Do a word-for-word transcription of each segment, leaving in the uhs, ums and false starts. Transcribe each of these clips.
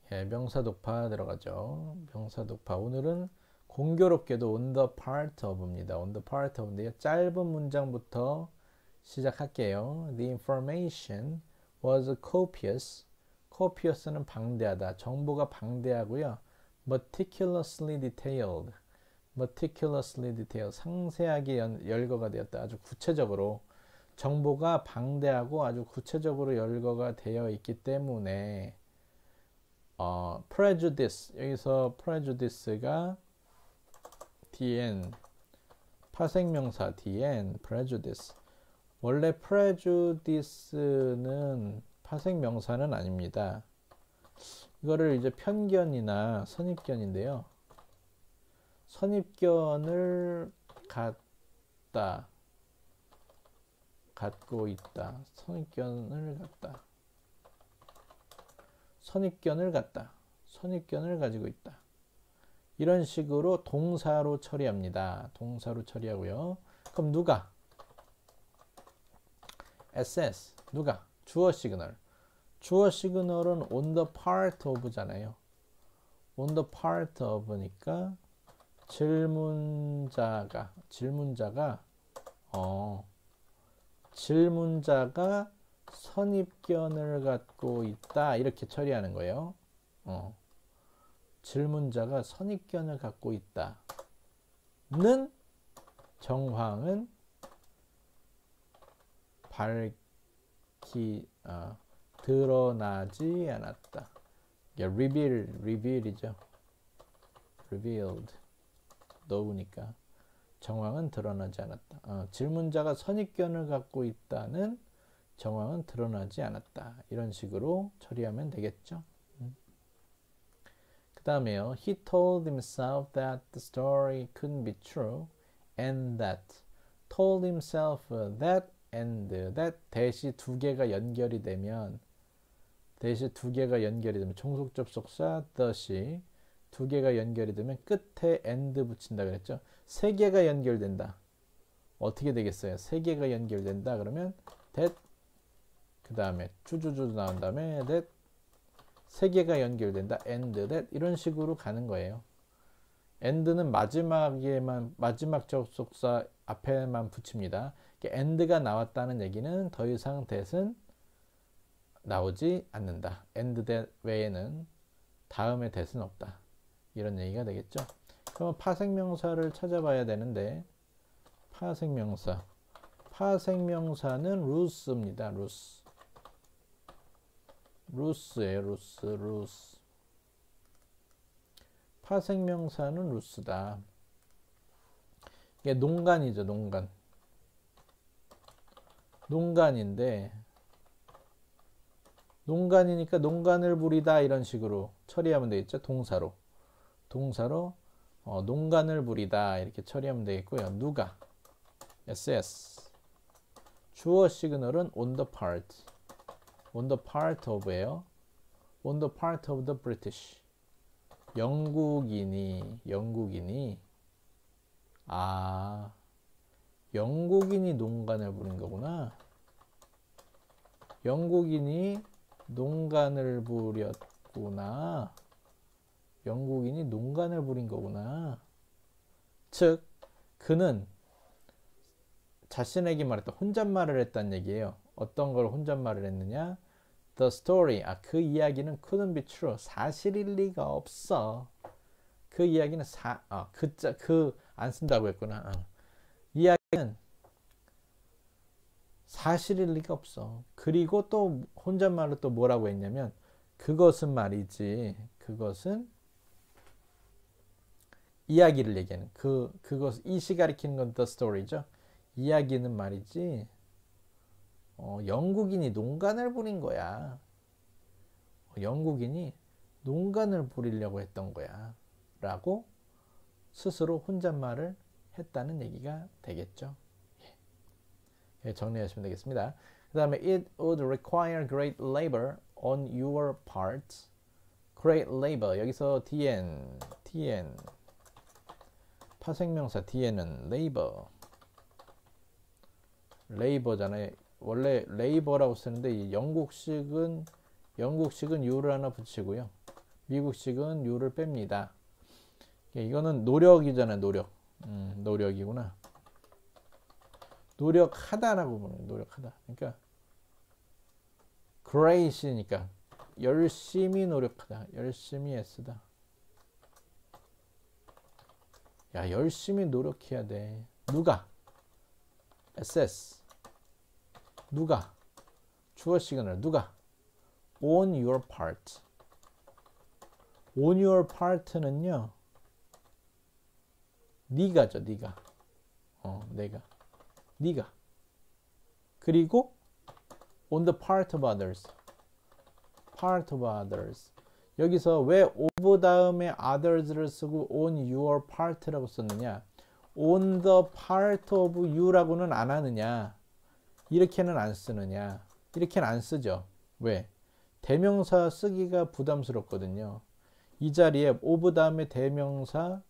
예, 명사 독파 들어가죠. 명사 독파. 오늘은 공교롭게도 on the part of입니다. on the part of인데요. 짧은 문장부터 시작할게요. The information was copious. copious는 방대하다. 정보가 방대하고요. meticulously detailed. meticulously detailed. 상세하게 연, 열거가 되었다. 아주 구체적으로. 정보가 방대하고 아주 구체적으로 열거가 되어 있기 때문에 어, prejudice. 여기서 prejudice가 dn 파생명사 dn prejudice. 원래 prejudice는 파생명사는 아닙니다. 이거를 이제 편견이나 선입견인데요. 선입견을 갖다, 갖고 있다. 선입견을 갖다. 선입견을 갖다. 선입견을 가지고 있다. 이런 식으로 동사로 처리합니다. 동사로 처리하고요. 그럼 누가? 에스에스. 누가? 주어 시그널. 주어 시그널은 on the part of잖아요. on the part of니까 질문자가 질문자가 어 질문자가 선입견을 갖고 있다. 이렇게 처리하는 거예요. 어. 질문자가 선입견을 갖고 있다. 는 정황은 밝히 어, 드러나지 않았다. 이게 reveal, reveal이죠. revealed. 넣으니까 정황은 드러나지 않았다. 어, 질문자가 선입견을 갖고 있다는 정황은 드러나지 않았다. 이런 식으로 처리하면 되겠죠. 음. 그 다음에요. He told himself that the story couldn't be true and that. told himself that and that. 대시 두 개가 연결이 되면 대시 두 개가 연결이 되면 종속 접속사 the시 두 개가 연결이 되면 끝에 and 붙인다 그랬죠. 세 개가 연결된다. 어떻게 되겠어요? 세 개가 연결된다. 그러면 that 그 다음에 주주주 나온 다음에 that 세 개가 연결된다. and that 이런 식으로 가는 거예요. and는 마지막에만 마지막 접속사 앞에만 붙입니다. and가 나왔다는 얘기는 더 이상 that은 나오지 않는다. and that 외에는 다음에 that은 없다. 이런 얘기가 되겠죠. 그럼 파생명사를 찾아봐야 되는데 파생명사 파생명사는 루스입니다. 루스 루스예요. 루스 루스 파생명사는 루스다. 이게 농간이죠. 농간 농간인데 농간이니까 농간을 부리다 이런 식으로 처리하면 되겠죠. 동사로 동사로 어, 농간을 부리다 이렇게 처리하면 되겠고요. 누가? 에스에스. 주어 시그널은 on the part. on the part of예요. on the part of the British. 영국인이 영국인이 아 영국인이 농간을 부린 거구나. 영국인이 농간을 부렸구나. 영국인이 농간을 부린 거구나. 즉 그는 자신에게 말했다. 혼잣말을 했다는 얘기예요. 어떤 걸 혼잣말을 했느냐? The story. 아, 그 이야기는 couldn't be true. 사실일 리가 없어. 그 이야기는 사, 아, 그자, 그, 안 쓴다고 했구나. 어. 이야기는 사실일 리가 없어. 그리고 또 혼잣말로 또 뭐라고 했냐면, 그것은 말이지. 그것은 이야기를 얘기하는 그 그것 이시 가리키는 건 the story죠. 이야기는 말이지. 어, 영국인이 농간을 부린 거야. 어, 영국인이 농간을 부리려고 했던 거야. 라고 스스로 혼잣말을 했다는 얘기가 되겠죠. 예, 정리하시면 되겠습니다. 그 다음에 it would require great labor on your part. great labor. 여기서 dn, dn. 파생명사 dn은 labor. labor잖아요. 원래 labor라고 쓰는데 이 영국식은 영국식은 you를 하나 붙이고요. 미국식은 you를 뺍니다. 이거는 노력이잖아요. 노력. 음, 노력이구나. 노력하다라고 보는 노력하다. 그러니까 great이니까 열심히 노력하다. 열심히 애쓰다. 야, 열심히 노력해야 돼. 누가? 에스에스. 누가? 주어 시그널. 누가? on your part. on your part는요. 네가죠. 네가. 어, 내가. 네가. 그리고 on the part of others. part of others. 여기서 왜 of 다음에 others를 쓰고 on your part라고 썼느냐? on the part of you라고는 안 하느냐? 이렇게는 안 쓰느냐? 이렇게는 안 쓰죠. 왜? 대명사 쓰기가 부담스럽거든요. 이 자리에 of 다음에 대명사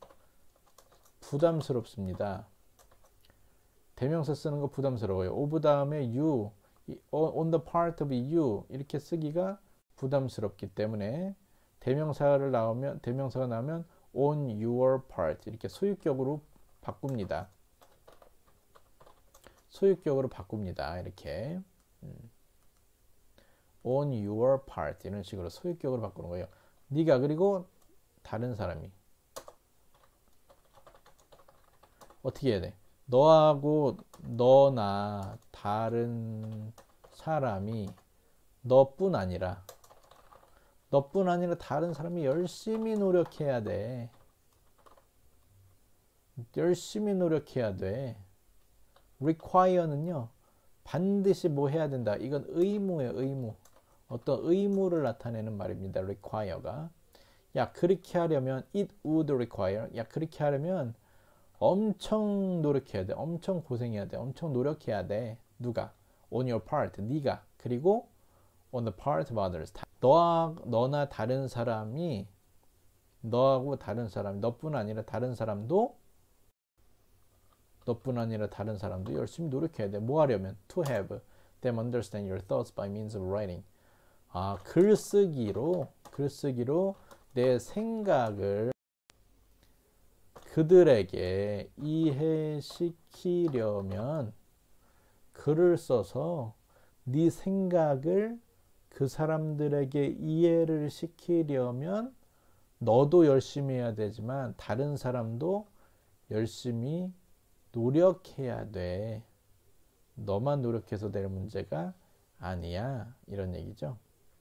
부담스럽습니다. 대명사 쓰는 거 부담스러워요. of 다음에 you, on the part of you 이렇게 쓰기가 부담스럽기 때문에 대명사를 나오면 대명사가 나오면 on your part 이렇게 소유격으로 바꿉니다. 소유격으로 바꿉니다. 이렇게 음. on your part 이런 식으로 소유격으로 바꾸는 거예요. 네가 그리고 다른 사람이 어떻게 해야 돼? 너하고 너나 다른 사람이 너뿐 아니라 너뿐 아니라 다른 사람이 열심히 노력해야 돼. 열심히 노력해야 돼. require는요. 반드시 뭐 해야 된다. 이건 의무예요. 의무. 어떤 의무를 나타내는 말입니다. require가. 야, 그렇게 하려면 it would require. 야, 그렇게 하려면 엄청 노력해야 돼. 엄청 고생해야 돼. 엄청 노력해야 돼. 누가? on your part. 네가. 그리고 on the part of others. 너와 너나 다른 사람이 너하고 다른 사람, 너뿐 아니라 다른 사람도 너뿐 아니라 다른 사람도 열심히 노력해야 돼. 뭐 하려면? to have them understand your thoughts by means of writing. 아, 글쓰기로 글쓰기로 내 생각을 그들에게 이해시키려면 글을 써서 네 생각을 그 사람들에게 이해를 시키려면 너도 열심히 해야 되지만 다른 사람도 열심히 노력해야 돼. 너만 노력해서 될 문제가 아니야. 이런 얘기죠.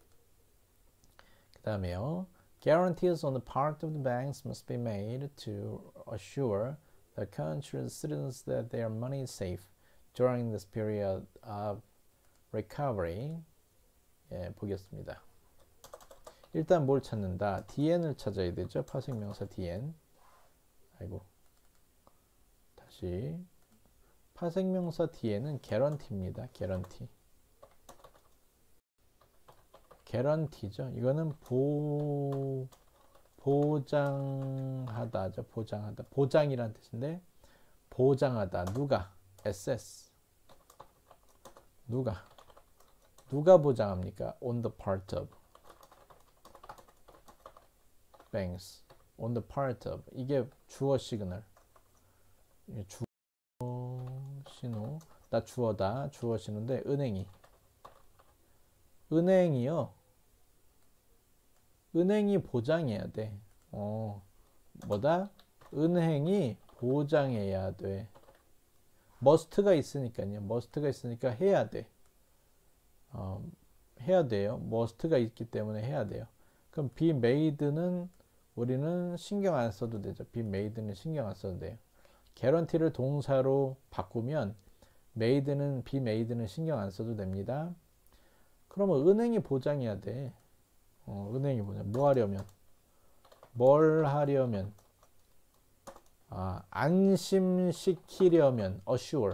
그 다음에요. Guarantees on the part of the banks must be made to assure the country's citizens that their money is safe during this period of recovery. 예, 보겠습니다. 일단 뭘 찾는다? 디엔을 찾아야 되죠. 파생명사 디엔. 아이고. 다시. 파생명사 디엔은 guarantee입니다. guarantee. guarantee죠. 이거는 보, 보장하다죠. 보장하다. 보장이란 뜻인데, 보장하다. 누가? 에스에스. 누가? 누가 보장합니까? On the part of. banks. On the part of. 이게 주어 시그널. 주어 신호. 나 주어다. 주어 신호인데, 은행이. 은행이요. 은행이 보장해야 돼. 어, 뭐다? 은행이 보장해야 돼. must가 있으니까요. must가 있으니까 해야 돼. 어, 해야 돼요. must가 있기 때문에 해야 돼요. 그럼 be made는 우리는 신경 안 써도 되죠. be made는 신경 안 써도 돼요. guarantee를 동사로 바꾸면 made는 be made는 신경 안 써도 됩니다. 그러면 은행이 보장해야 돼. 어, 은행이 보장. 뭐 하려면? 뭘 하려면? 아, 안심시키려면 assure.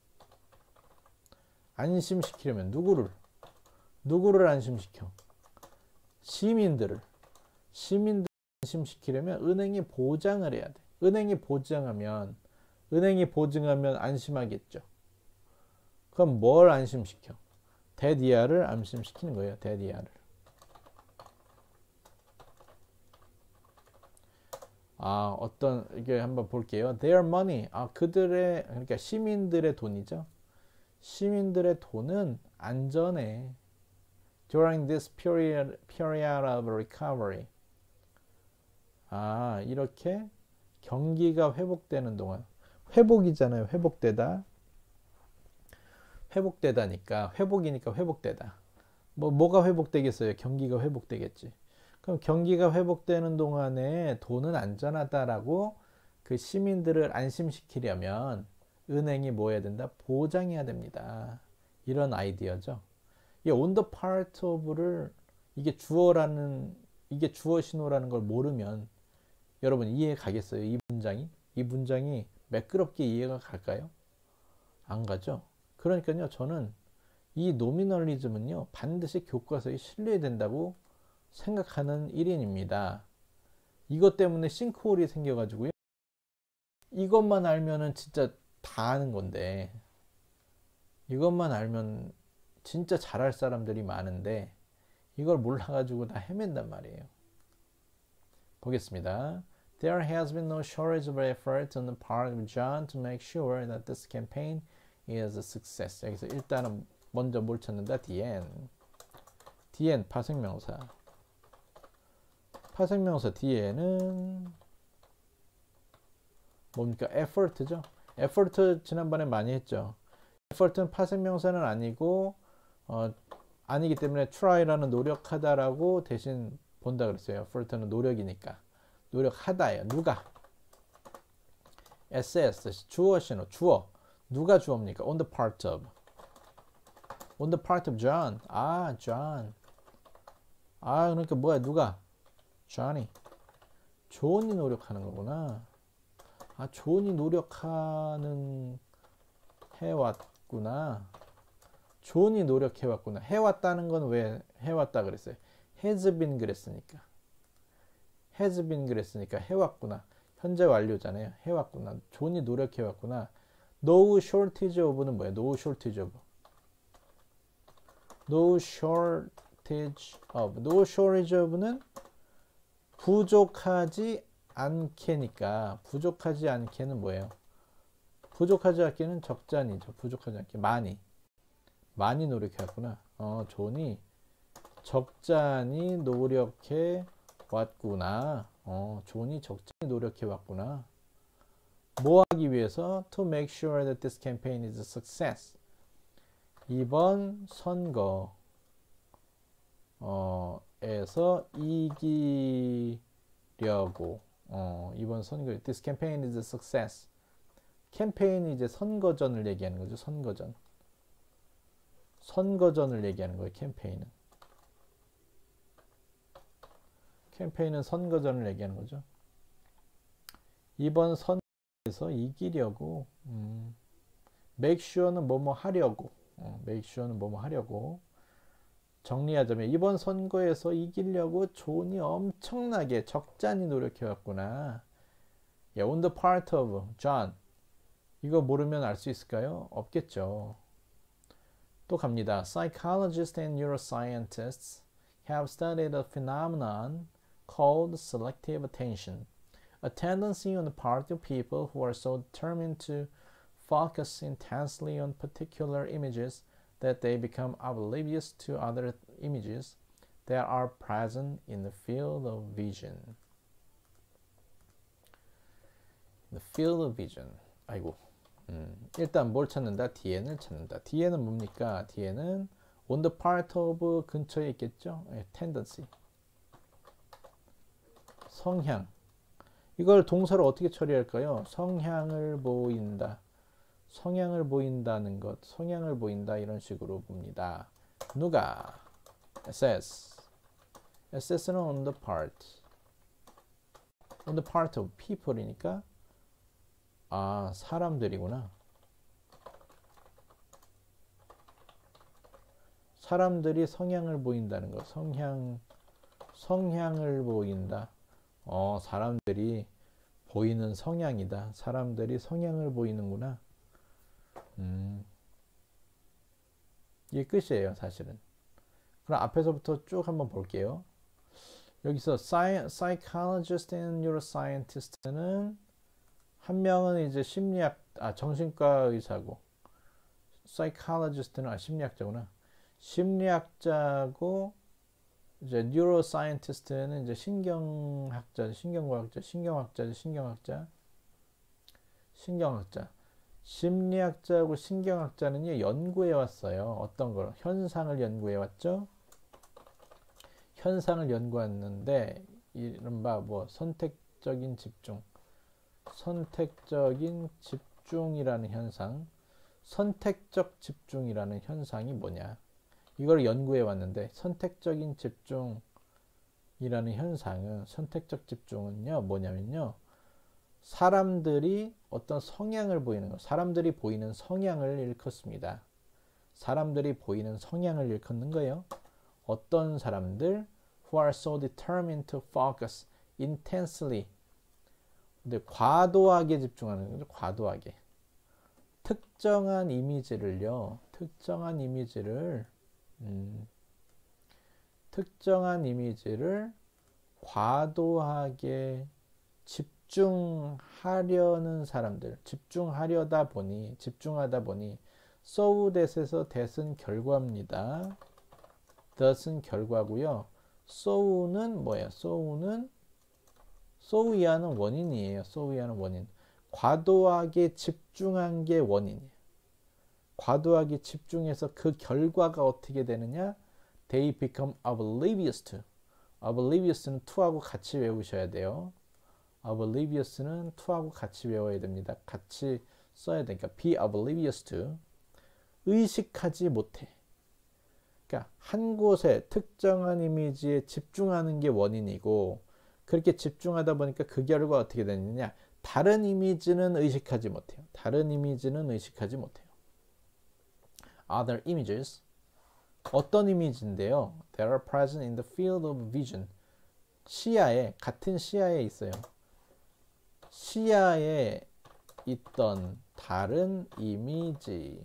안심시키려면 누구를? 누구를 안심시켜? 시민들을. 시민들을 안심시키려면 은행이 보장을 해야 돼. 은행이 보장하면 은행이 보증하면 안심하겠죠. 그럼 뭘 안심시켜? 데디아를 안심시키는 거예요. 데디아를. 아, 어떤, 이게 한번 볼게요. Their money. 아, 그들의, 그러니까 시민들의 돈이죠. 시민들의 돈은 안전해. During this period, period of recovery. 아, 이렇게 경기가 회복되는 동안. 회복이잖아요. 회복되다. 회복되다니까. 회복이니까 회복되다. 뭐, 뭐가 회복되겠어요? 경기가 회복되겠지. 그럼 경기가 회복되는 동안에 돈은 안전하다라고 그 시민들을 안심시키려면 은행이 뭐 해야 된다? 보장해야 됩니다. 이런 아이디어죠. 이 on the part of를 이게 주어라는 이게 주어 신호라는 걸 모르면 여러분 이해 가겠어요? 이 문장이? 이 문장이 매끄럽게 이해가 갈까요? 안 가죠? 그러니까요, 저는 이 노미널리즘은요, 반드시 교과서에 실려야 된다고 생각하는 일인입니다. 이것 때문에 싱크홀이 생겨가지고요. 이것만 알면은 진짜 다 아는 건데, 이것만 알면 진짜 잘할 사람들이 많은데, 이걸 몰라가지고 다 헤맨단 말이에요. 보겠습니다. There has been no shortage of effort on the part of John to make sure that this campaign is a success. 여기서 일단은 먼저 뭘 찾는다? the end. the end 파생명사. 파생명사 뒤에는 뭡니까? effort죠. effort 지난번에 많이 했죠. effort는 파생명사는 아니고 어, 아니기 때문에 try라는 노력하다라고 대신 본다 그랬어요. effort는 노력이니까. 노력하다예요. 누가? 에스에스 주어 신호. 주어. 누가 주어입니까? on the part of. on the part of John. 아, John. 아, 그러니까 뭐야? 누가? Johnny. 존이 노력하는 거구나. 아, 존이 노력하는 해왔구나. 존이 노력해왔구나. 해왔다는 건 왜 해왔다 그랬어요? has been 그랬으니까. has been 그랬으니까 해왔구나. 현재 완료잖아요. 해왔구나. 존이 노력해왔구나. No shortage of는 뭐예요? No shortage of. No shortage of. No shortage of는 부족하지 않게니까. 부족하지 않게는 뭐예요? 부족하지 않게는 적잖이죠. 부족하지 않게. 많이. 많이 노력해왔구나. 어, 존이 적잖이 노력해 왔구나. 어, 존이 적잖이 노력해 왔구나. 뭐 하기 위해서? To make sure that this campaign is a success. 이번 선거 어, 에서 이기려고 어, 이번 선거 This campaign is a success. 캠페인이 이제 선거전을 얘기하는 거죠. 선거전. 선거전을 얘기하는 거예요. 캠페인은. 캠페인은 선거전을 얘기하는 거죠. 이번 선거에서 이기려고 음, make sure는 뭐뭐 하려고 어, make sure는 뭐뭐 하려고 정리하자면 이번 선거에서 이기려고 존이 엄청나게 적잖이 노력해왔구나. Yeah, on the part of John. 이거 모르면 알 수 있을까요? 없겠죠. 또 갑니다. Psychologists and neuroscientists have studied a phenomenon called selective attention, a tendency on the part of people who are so determined to focus intensely on particular images that they become oblivious to other images that are present in the field of vision. The field of vision. 아이고. 음, 일단 뭘 찾는다? 뒤에는 찾는다. 뒤에는 뭡니까? 뒤에는 on the part of 근처에 있겠죠? 네, tendency. 성향. 이걸 동사로 어떻게 처리할까요? 성향을 보인다. 성향을 보인다는 것. 성향을 보인다. 이런 식으로 봅니다. 누가? 에스에스. 에스에스는 on the part. on the part of people이니까 아, 사람들이구나. 사람들이 성향을 보인다는 거. 성향, 성향을 보인다. 어, 사람들이 보이는 성향이다. 사람들이 성향을 보이는구나. 음, 이게 끝이에요, 사실은. 그럼 앞에서부터 쭉 한번 볼게요. 여기서 sci- psychologist and neuroscientist는 한 명은 이제 심리학, 아, 정신과 의사고, psychologist는 아, 심리학자구나. 심리학자고, 이제 neuroscientist는 이제 신경학자, 신경과학자, 신경학자, 신경학자, 신경학자. 심리학자하고 신경학자는요, 연구해 왔어요. 어떤 걸? 현상을 연구해 왔죠. 현상을 연구했는데, 이른바 뭐 선택적인 집중, 선택적인 집중이라는 현상, 선택적 집중이라는 현상이 뭐냐? 이걸 연구해 왔는데, 선택적인 집중이라는 현상은, 선택적 집중은요, 뭐냐면요, 사람들이 어떤 성향을 보이는 거, 사람들이 보이는 성향을 일컫습니다. 사람들이 보이는 성향을 일컫는 거예요. 어떤 사람들 who are so determined to focus intensely, 근데 과도하게 집중하는 거죠. 과도하게 특정한 이미지를요, 특정한 이미지를 음, 특정한 이미지를 과도하게 집중하려는 사람들, 집중하려다 보니, 집중하다 보니, so that에서 that은 결과입니다. that은 결과고요. so는 뭐예요? so는 so 이하는 원인이에요. so 이하는 원인. 과도하게 집중한 게 원인이에요. 과도하게 집중해서 그 결과가 어떻게 되느냐? They become oblivious to. oblivious는 to하고 같이 외우셔야 돼요. oblivious는 to하고 같이 외워야 됩니다. 같이 써야 되니까 be oblivious to. 의식하지 못해. 그러니까 한 곳에 특정한 이미지에 집중하는 게 원인이고, 그렇게 집중하다 보니까 그 결과 어떻게 되느냐? 다른 이미지는 의식하지 못해요. 다른 이미지는 의식하지 못해요. Other images. 어떤 이미지인데요? That are present in the field of vision. 시야에, 같은 시야에 있어요. 시야에 있던 다른 이미지,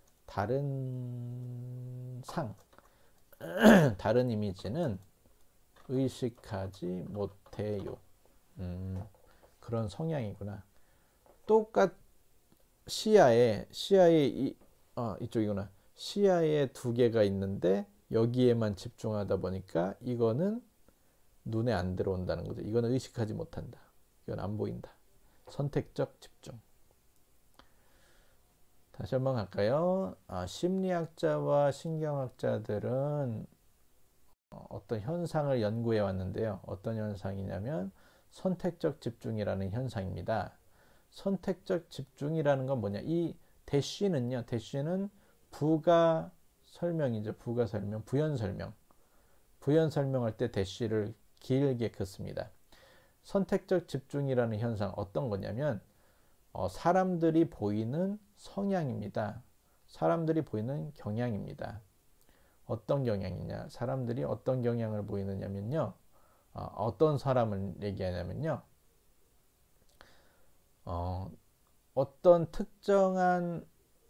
다른 상, 다른 이미지는 의식하지 못해요. 음, 그런 성향이구나. 똑같 시야에 시야에 이, 어, 이쪽이구나. 시야에 두 개가 있는데 여기에만 집중하다 보니까 이거는 눈에 안 들어온다는 거죠. 이거는 의식하지 못한다. 이건 안 보인다. 선택적 집중. 다시 한번 갈까요? 아, 심리학자와 신경학자들은 어떤 현상을 연구해 왔는데요. 어떤 현상이냐면 선택적 집중이라는 현상입니다. 선택적 집중이라는 건 뭐냐? 이 대쉬는요. 대쉬는 부가 설명이죠. 부가 설명, 부연 설명. 부연 설명할 때 대쉬를 길게 긋습니다. 선택적 집중이라는 현상 어떤 거냐면 어, 사람들이 보이는 성향입니다. 사람들이 보이는 경향입니다. 어떤 경향이냐? 사람들이 어떤 경향을 보이느냐면요. 어, 어떤 사람을 얘기하냐면요. 어, 어떤 특정한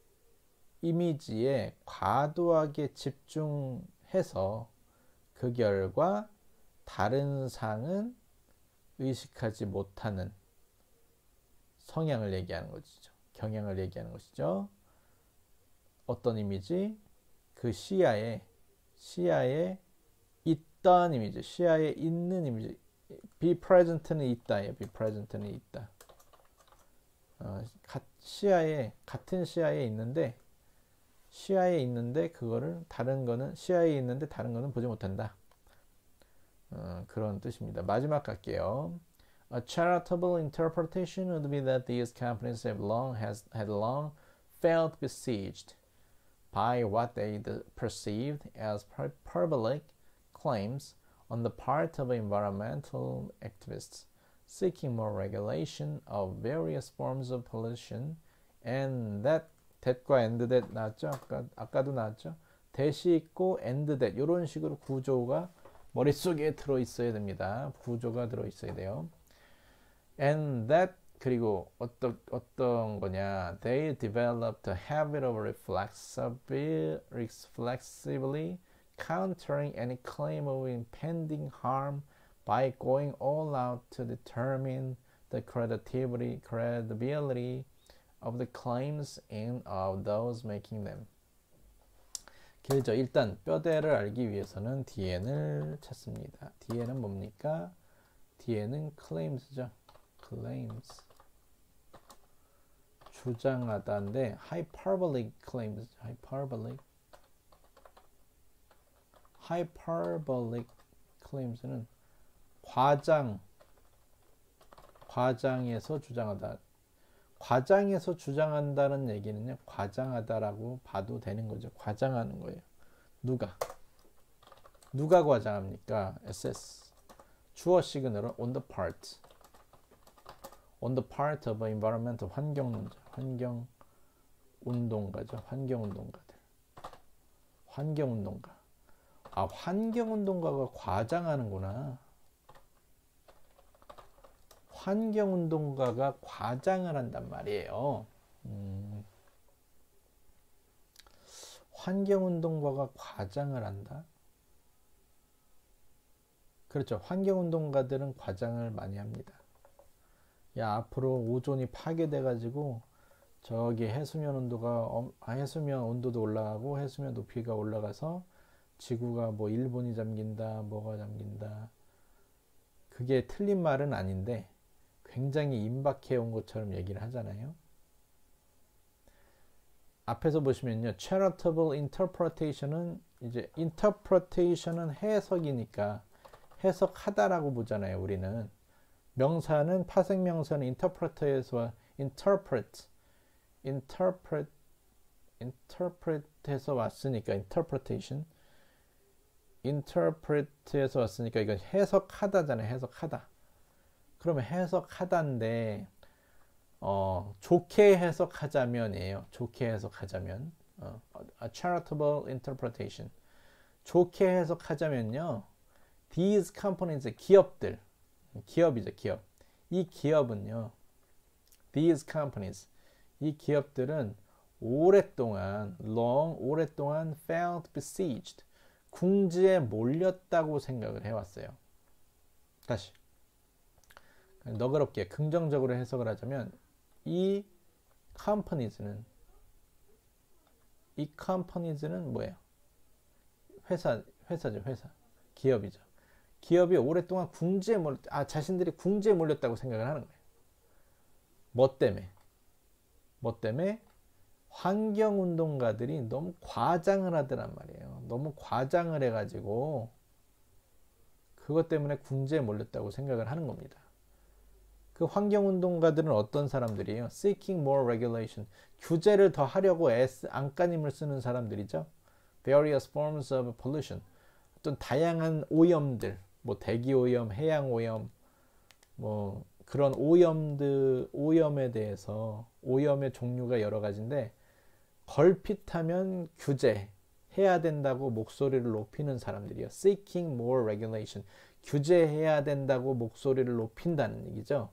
이미지에 과도하게 집중해서 그 결과 다른 상은 의식하지 못하는 성향을 얘기하는 것이죠. 경향을 얘기하는 것이죠. 어떤 이미지? 그 시야에 시야에 있던 이미지, 시야에 있는 이미지. be present는 있다예요. be present는 있다. 어, 시야에 같은 시야에 있는데 시야에 있는데 그거를 다른 거는 시야에 있는데 다른 거는 보지 못한다. 어, 그런 뜻입니다. 마지막 갈게요. A charitable interpretation would be that these companies have long has had long felt besieged by what they perceived as parabolic claims on the part of environmental activists seeking more regulation of various forms of pollution, and that that과 and that 나왔죠? 아까, 아까도 나왔죠? that이 있고 and that 이런 식으로 구조가 머릿속에 들어있어야 됩니다. 구조가 들어있어야 돼요. And that 그리고 어떤 어떤 거냐? They developed a habit of reflexively, reflexively countering any claim of impending harm by going all out to determine the credibility, credibility of the claims and of those making them. 길죠. 일단 뼈대를 알기 위해서는 디엔을 찾습니다. 디엔은 뭡니까? 디엔은 claims죠. claims. 주장하다인데 hyperbolic claims. hyperbolic. hyperbolic claims는 과장, 과장해서 주장하다. 과장해서 주장한다는 얘기는요, 과장하다라고 봐도 되는 거죠. 과장하는 거예요. 누가? 누가 과장합니까? 에스에스. 주어 시그널은 on the part. on the part of environmental 환경론자. 환경 운동가죠. 환경 운동가들. 환경 운동가. 아, 환경 운동가가 과장하는구나. 환경운동가가 과장을 한단 말이에요. 음, 환경운동가가 과장을 한다? 그렇죠. 환경운동가들은 과장을 많이 합니다. 야, 앞으로 오존이 파괴돼가지고 저기 해수면 온도가 아, 해수면 온도도 올라가고 해수면 높이가 올라가서 지구가 뭐 일본이 잠긴다, 뭐가 잠긴다. 그게 틀린 말은 아닌데 굉장히 임박해 온 것처럼 얘기를 하잖아요. 앞에서 보시면요. charitable interpretation은 이제 interpretation은 해석이니까 해석하다라고 보잖아요. 우리는 명사는 파생명사는 interpret에서 interpret interpret interpret에서 왔으니까 interpretation interpret에서 왔으니까 이건 해석하다잖아요. 해석하다. 그러면 해석하다인데 어, 좋게 해석하자면이에요. 좋게 해석하자면 어, a charitable interpretation. 좋게 해석하자면요. These companies, 기업들, 기업이죠, 기업. 이 기업은요. These companies, 이 기업들은 오랫동안, long, 오랫동안 felt besieged, 궁지에 몰렸다고 생각을 해왔어요. 다시. 너그럽게 긍정적으로 해석을 하자면 이 companies는 이 companies는 뭐예요? 회사, 회사죠, 회사. 기업이죠. 기업이 오랫동안 궁지에 몰, 아, 자신들이 궁지에 몰렸다고 생각을 하는 거예요. 뭐 때문에? 뭐 때문에? 환경운동가들이 너무 과장을 하더란 말이에요. 너무 과장을 해가지고 그것 때문에 궁지에 몰렸다고 생각을 하는 겁니다. 그 환경운동가들은 어떤 사람들이에요? Seeking more regulation. 규제를 더 하려고 애쓰, 안간힘을 쓰는 사람들이죠. Various forms of pollution. 어떤 다양한 오염들, 뭐 대기오염, 해양오염, 뭐 그런 오염들, 오염에 대해서 오염의 종류가 여러 가지인데 걸핏하면 규제해야 된다고 목소리를 높이는 사람들이에요. Seeking more regulation. 규제해야 된다고 목소리를 높인다는 얘기죠.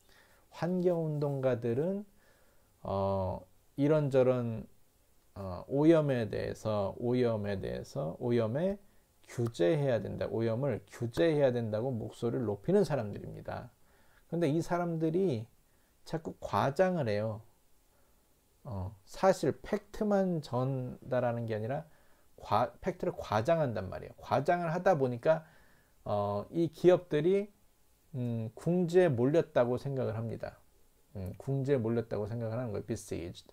환경운동가들은 어, 이런저런 어, 오염에 대해서 오염에 대해서 오염에 규제해야 된다. 오염을 규제해야 된다고 목소리를 높이는 사람들입니다. 그런데 이 사람들이 자꾸 과장을 해요. 어, 사실 팩트만 전달하는 게 아니라 과, 팩트를 과장한단 말이에요. 과장을 하다 보니까 어, 이 기업들이 음, 궁지에 몰렸다고 생각을 합니다. 음, 궁지에 몰렸다고 생각을 하는 거예요. besieged.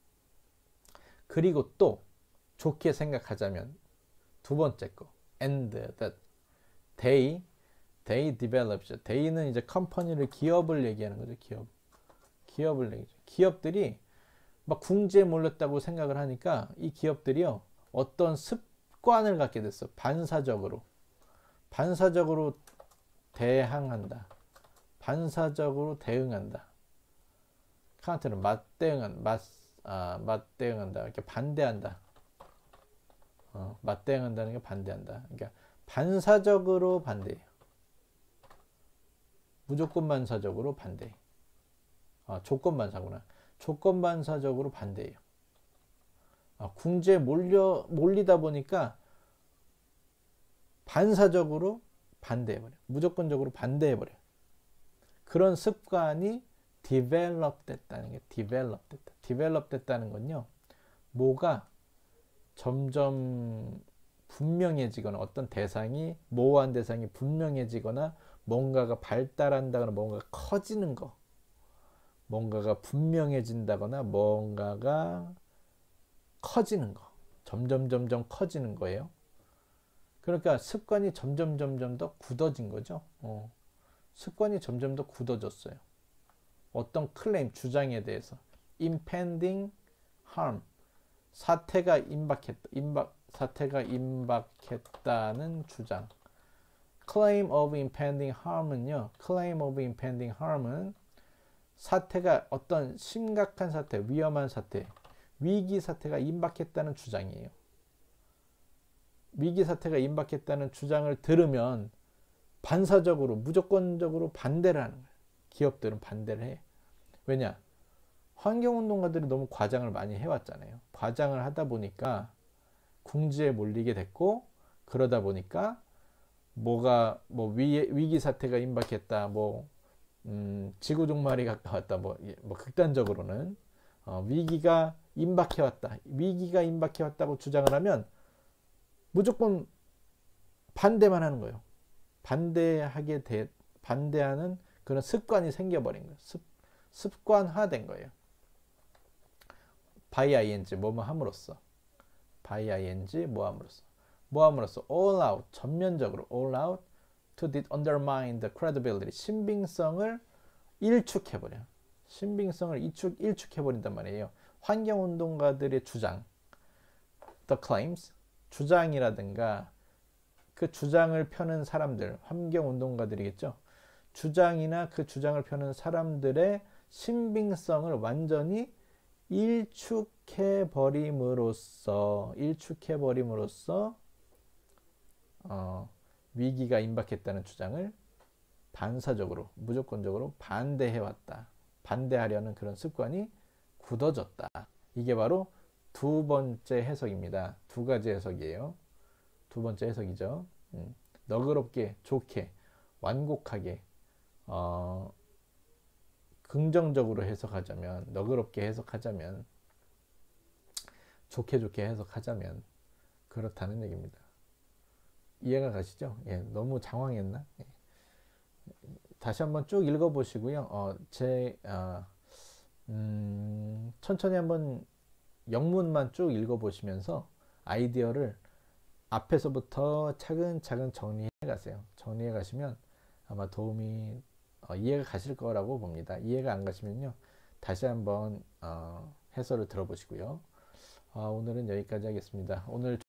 그리고 또 좋게 생각하자면 두 번째 거 and that they they developed. they는 이제 컴퍼니를 기업을 얘기하는 거죠. 기업. 기업을 얘기죠. 기업들이 막 궁지에 몰렸다고 생각을 하니까 이 기업들이요. 어떤 습관을 갖게 됐어. 반사적으로. 반사적으로 대항한다. 반사적으로 대응한다. 카운트는 맞대응한, 맞, 아, 맞대응한다. 이렇게 반대한다. 어, 맞대응한다는 게 반대한다. 그러니까 반사적으로 반대해요. 무조건 반사적으로 반대. 아, 조건 반사구나. 조건 반사적으로 반대해요. 아, 궁지에 몰려 몰리다 보니까 반사적으로 반대해버려. 무조건적으로 반대해버려. 그런 습관이 develop 됐다는 게 develop 됐다. develop 됐다는 건요. 뭐가 점점 분명해지거나 어떤 대상이 모호한 대상이 분명해지거나 뭔가가 발달한다거나 뭔가가 커지는 거. 뭔가가 분명해진다거나 뭔가가 커지는 거. 점점 점점 커지는 거예요. 그러니까 습관이 점점 점점 더 굳어진 거죠. 어. 습관이 점점 더 굳어졌어요. 어떤 클레임, 주장에 대해서 impending harm, 사태가 임박했다, 임박, 사태가 임박했다는 주장. claim of impending harm은요, claim of impending harm은 사태가 어떤 심각한 사태, 위험한 사태, 위기 사태가 임박했다는 주장이에요. 위기 사태가 임박했다는 주장을 들으면 반사적으로, 무조건적으로 반대를 하는 거예요. 기업들은 반대를 해. 왜냐? 환경운동가들이 너무 과장을 많이 해왔잖아요. 과장을 하다 보니까 궁지에 몰리게 됐고, 그러다 보니까 뭐가 뭐 위, 위기 사태가 임박했다, 뭐 음, 지구 종말이 가까웠다, 뭐, 뭐 극단적으로는 어, 위기가 임박해왔다, 위기가 임박해왔다고 주장을 하면 무조건 반대만 하는 거예요. 반대하게 돼, 반대하는 그런 습관이 생겨버린 거예요. 습, 습관화된 거예요. by ing, 뭐뭐 함으로써. by ing, 뭐 함으로써. 뭐 함으로써. all out, 전면적으로. all out to undermine the credibility. 신빙성을 일축해버려. 신빙성을 일축, 일축해버린단 말이에요. 환경운동가들의 주장. the claims. 주장이라든가 그 주장을 펴는 사람들, 환경운동가들이겠죠. 주장이나 그 주장을 펴는 사람들의 신빙성을 완전히 일축해버림으로써 일축해버림으로써 어, 위기가 임박했다는 주장을 반사적으로, 무조건적으로 반대해왔다. 반대하려는 그런 습관이 굳어졌다. 이게 바로 두 번째 해석입니다. 두 가지 해석이에요. 두 번째 해석이죠. 음, 너그럽게, 좋게, 완곡하게, 어, 긍정적으로 해석하자면, 너그럽게 해석하자면, 좋게 좋게 해석하자면 그렇다는 얘기입니다. 이해가 가시죠? 예, 너무 장황했나? 예. 다시 한번 쭉 읽어보시고요. 어, 제 어, 음, 천천히 한번 영문만 쭉 읽어보시면서 아이디어를 앞에서부터 차근차근 정리해 가세요. 정리해 가시면 아마 도움이 어, 이해가 가실 거라고 봅니다. 이해가 안 가시면요, 다시 한번 어, 해설을 들어보시고요. 어, 오늘은 여기까지 하겠습니다. 오늘